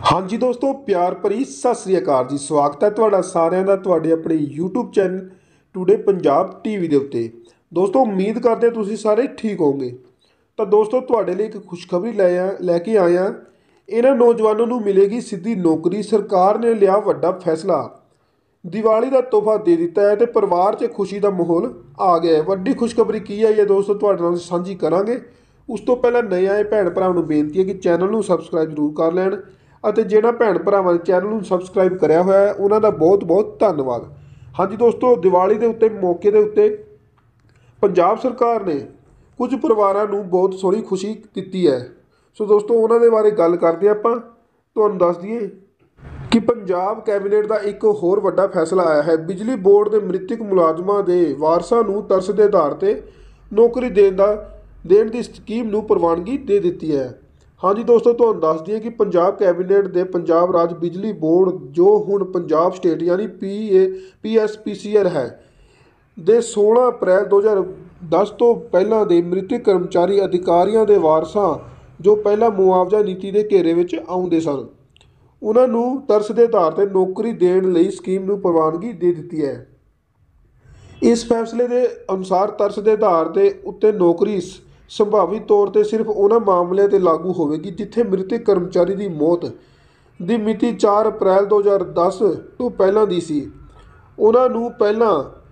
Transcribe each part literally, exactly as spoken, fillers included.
हाँ जी दोस्तों, प्यार भरी सत श्री अकाल जी। स्वागत है तुहाडा सारिਆਂ ਦਾ ਤੁਹਾਡੇ ਆਪਣੇ YouTube channel today Punjab TV ਦੇ ਉੱਤੇ। ਦੋਸਤੋ ਉਮੀਦ ਕਰਦੇ ਤੁਸੀਂ ਸਾਰੇ ਠੀਕ ਹੋਵੋਗੇ। ਤਾਂ ਦੋਸਤੋ ਤੁਹਾਡੇ ਲਈ ਇੱਕ ਖੁਸ਼ਖਬਰੀ ਲੈ ਆ ਲੈ ਕੇ ਆਏ ਹਾਂ। ਇਹਨਾਂ ਨੌਜਵਾਨਾਂ ਨੂੰ ਮਿਲੇਗੀ ਸਿੱਧੀ ਨੌਕਰੀ। ਸਰਕਾਰ ਨੇ ਲਿਆ ਵੱਡਾ ਫੈਸਲਾ। ਦੀਵਾਲੀ ਦਾ ਤੋਹਫਾ ਦੇ ਦਿੱਤਾ ਹੈ ਤੇ ਪਰਿਵਾਰ 'ਚ ਖੁਸ਼ੀ ਦਾ ਮਾਹੌਲ ਆ ਗਿਆ ਹੈ। ਵੱਡੀ ਖੁਸ਼ਖਬਰੀ ਕੀ ਹੈ ਇਹ ਦੋਸਤੋ ਤੁਹਾਡੇ ਨਾਲ ਸਾਂਝੀ ਕਰਾਂਗੇ। ਉਸ ਤੋਂ ਪਹਿਲਾਂ ਨਵੇਂ ਆਏ ਭੈਣ ਭਰਾਵਾਂ ਨੂੰ ਬੇਨਤੀ ਹੈ ਕਿ ਚੈਨਲ ਨੂੰ ਸਬਸਕ੍ਰਾइब ਜ਼ਰੂਰ ਕਰ ਲੈਣ ਅਤੇ ਜਿਹੜਾ ਭੈਣ ਭਰਾਵਾਂ ਨੇ ਚੈਨਲ ਨੂੰ ਸਬਸਕ੍ਰਾइब ਕਰਿਆ ਹੋਇਆ ਹੈ ਉਹਨਾਂ ਦਾ ਬਹੁਤ ਬਹੁਤ ਧੰਨਵਾਦ। ਹਾਂਜੀ ਦੋਸਤੋ, ਦੀਵਾਲੀ ਦੇ ਉੱਤੇ ਮੌਕੇ ਦੇ ਉੱਤੇ ਪੰਜਾਬ ਸਰਕਾਰ ਨੇ ਕੁਝ ਪਰਿਵਾਰਾਂ ਨੂੰ ਬਹੁਤ ਸੋਹਣੀ ਖੁਸ਼ੀ ਦਿੱਤੀ ਹੈ। ਸੋ ਦੋਸਤੋ ਉਹਨਾਂ ਦੇ ਬਾਰੇ ਗੱਲ ਕਰਦੇ ਆਪਾਂ। ਤੁਹਾਨੂੰ ਦੱਸ ਦਈਏ ਕਿ ਪੰਜਾਬ ਕੈਬਨਿਟ ਦਾ ਇੱਕ ਹੋਰ ਵੱਡਾ ਫੈਸਲਾ ਆਇਆ ਹੈ। ਬਿਜਲੀ ਬੋਰਡ ਦੇ ਮ੍ਰਿਤਕ ਮੁਲਾਜ਼ਮਾਂ ਦੇ ਵਾਰਸਾਂ ਨੂੰ ਤਰਸ ਦੇ ਆਧਾਰ ਤੇ ਨੌਕਰੀ ਦੇਣ ਦਾ ਦੇਣ ਦੀ ਸਕੀਮ ਨੂੰ ਪ੍ਰਵਾਨਗੀ ਦੇ ਦਿੱਤੀ ਹੈ। हाँ जी दोस्तों, तो दस दिए कि पंजाब कैबिनेट दे पंजाब राज बिजली बोर्ड जो हुण पंजाब स्टेट यानी P A P S P C R है दे सोलह अप्रैल दो हज़ार दस तो पहला दे मृतक कर्मचारी अधिकारियों के वारसां जो पहला मुआवजा नीति के घेरे में आउंदे सन उन्हां नूं तरस के आधार पर नौकरी देण लई स्कीम नूं प्रवानगी दे दित्ती है। इस फैसले के अनुसार तरस के आधार के उत्ते नौकरी संभावी तौर पर सिर्फ उन्होंने मामलों पर लागू होगी जिथे मृतक कर्मचारी की मौत की मिति चार अप्रैल दो हज़ार दस तो पहला दी सी। उन्होंने पहला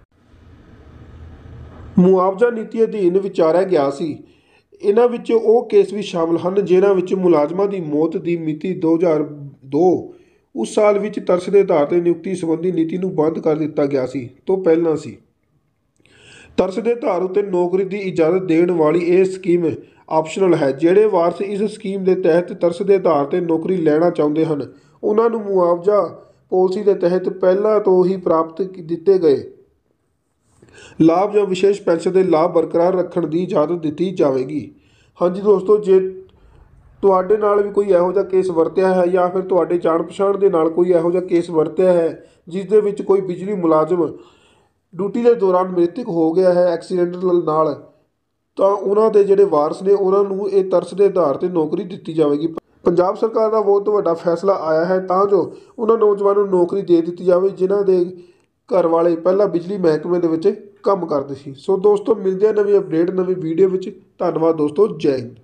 मुआवजा नीति अधीन विचारिया गया सी। इन्हां विच वो केस भी शामिल हैं जिन्हां विच मुलाजमां की मौत की मिति दो हज़ार दो उस साल विच तरस के आधार पर नियुक्ति संबंधी नीति नूं बंद कर दिता गया सी तो पहला सी। तरस के आधार उत्ते नौकरी की इजाजत देने वाली यह स्कीम ऑप्शनल है। ਜਿਹੜੇ वारस इस स्कीम के तहत तरस के आधार पर नौकरी लेना चाहते हैं उन्होंने मुआवजा पॉलिसी के तहत पहला तो ही प्राप्त दिए गए लाभ या विशेष पेंशन के लाभ बरकरार रखने की इजाजत दी जाएगी। हाँ जी दोस्तों, जे ਤੁਹਾਡੇ ਨਾਲ भी कोई ਇਹੋ ਜਿਹਾ केस ਵਰਤਿਆ है या फिर ਤੁਹਾਡੇ ਜਾਣ ਪਛਾਣ ਦੇ ਨਾਲ ਕੋਈ ਇਹੋ ਜਿਹਾ केस ਵਰਤਿਆ है जिस ਦੇ ਵਿੱਚ ਕੋਈ ਬਿਜਲੀ ਮੁਲਾਜ਼ਮ ड्यूटी के दौरान मृतक हो गया है एक्सीडेंट नाल तो उन्होंने जोड़े वारस ने उन्होंने ये तरस के आधार पर नौकरी दी जाएगी। पंजाब सरकार का बहुत बड़ा फैसला आया है तो जो उन्होंने नौजवानों को नौकरी दे दी जाए जिन्हों के घर वाले पहला बिजली महकमे के काम करते थे। सो दोस्तों मिलते हैं नवी अपडेट नवी वीडियो में। धन्यवाद दोस्तों, जय हिंद।